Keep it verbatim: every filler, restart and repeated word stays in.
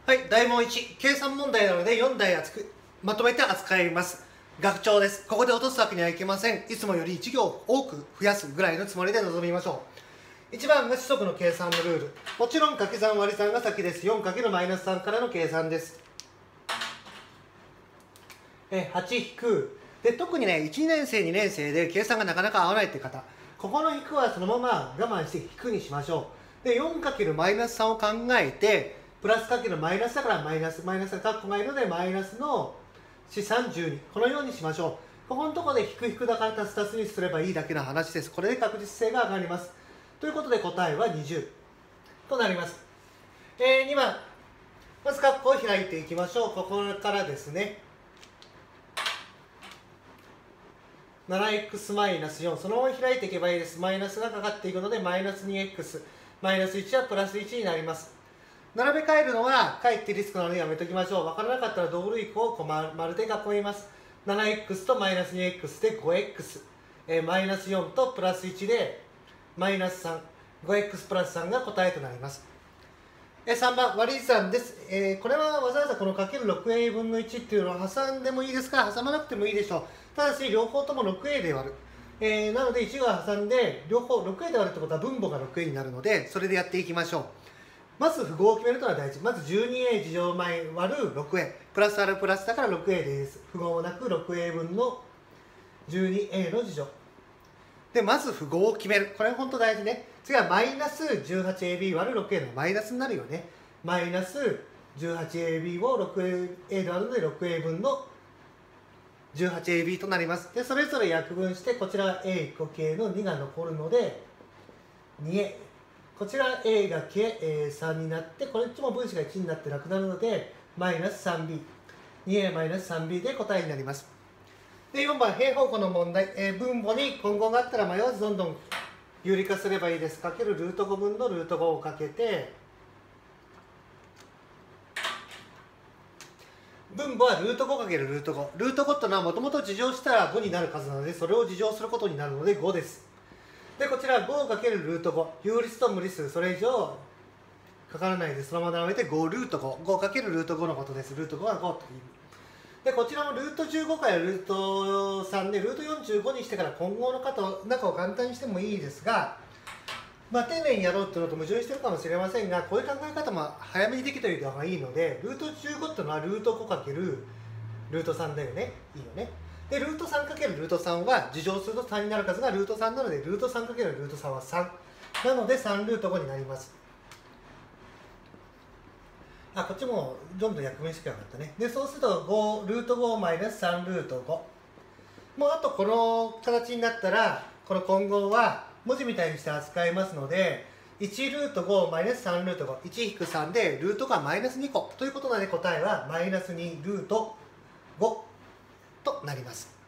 はい、だいもんいち、計算問題なのでよんだい厚くまとめて扱います。学長です。ここで落とすわけにはいきません。いつもよりいち行多く増やすぐらいのつもりで臨みましょう。いちばんが四則の計算のルール。もちろん掛け算割り算が先です。よんかけるマイナスさんからの計算です。えはち引く。で、特にね、いちねん生、にねん生で計算がなかなか合わないって方、ここの引くはそのまま我慢して引くにしましょう。で、よんかけるマイナスさんを考えて、プラスかけるマイナスだからマイナス、マイナスがカッコがいるのでマイナスの四三十に、このようにしましょう。ここのところで引く引くだから足す足すにすればいいだけの話です。これで確実性が上がります。ということで答えはにじゅうとなります。えー、にばん、まずカッコを開いていきましょう。ここからですね。ななエックスマイナスよん、そのまま開いていけばいいです。マイナスがかかっていくのでマイナスにエックス、マイナスいちはプラスいちになります。並べ替えるのはかえってリスクなのでやめときましょう。分からなかったら同類項を丸で囲みます。ななエックス とマイナスにエックス で ごエックス、えー、マイナスよんとプラスいちでマイナスさん、ごエックス プラスさんが答えとなります。えー、さんばん割り算です、えー、これはわざわざこの かけるろくエー 分のいちっていうのを挟んでもいいですが挟まなくてもいいでしょう。ただし両方とも ろくエー で割る、えー、なのでいちが挟んで両方 ろくエー で割るってことは分母が ろくエー になるのでそれでやっていきましょう。まず符号を決めるのが大事。まず じゅうにエー 次乗前割る ろくエー、 プラスあるプラスだから ろくエー です。符号もなく ろくエー 分の じゅうにエー の次乗で、まず符号を決める。これ本当大事ね。次はマイナス じゅうはちエービー 割る ろくエー のマイナスになるよね。マイナス じゅうはちエービー を ろくエー で割るので ろくエー 分の じゅうはちエービー となります。で、それぞれ約分してこちら A 個形のにが残るので にエー、こちら A が形、えー、さんになって、これっちも分子がいちになってなくなるので、マイナス さんビー。にエー マイナス さんビー で答えになります。で、よんばん平方個の問題。えー、分母に混合があったら迷わずどんどん有理化すればいいです。かけるルートごぶんのルートごをかけて、分母はルートごかけるルートご。ルートごってのはもともと自乗したらごになる数なので、それを自乗することになるのでごです。で、こちら ごかけるルートご、有理数と無理数、それ以上かからないでそのまま並べてごルートご、ごかけるルートごのことです。ルートごはごという意味で、こちらもルートじゅうごからルートさんでルートよんじゅうごにしてから混合の中を簡単にしてもいいですが、まあ、丁寧にやろうっていうのと矛盾してるかもしれませんが、こういう考え方も早めにできておいた方がいいので、ルートじゅうごっていうのはルートごかけるルートさんだよね。いいよね。で、ルート さんかけるルートさんは、自乗するとさんになる数がルートさんなので、ルート さんかけるルートさんはさん。なので、さんルートごになります。あ、こっちもどんどん約分してよかったね。で、そうするとご、ルートごマイナスさんルートご。もうあとこの形になったら、この混合は文字みたいにして扱いますので、いちルートごマイナスさんルートご。いち引くさんで、ルートがマイナスにこということなので、答えはマイナスにルートごとなります。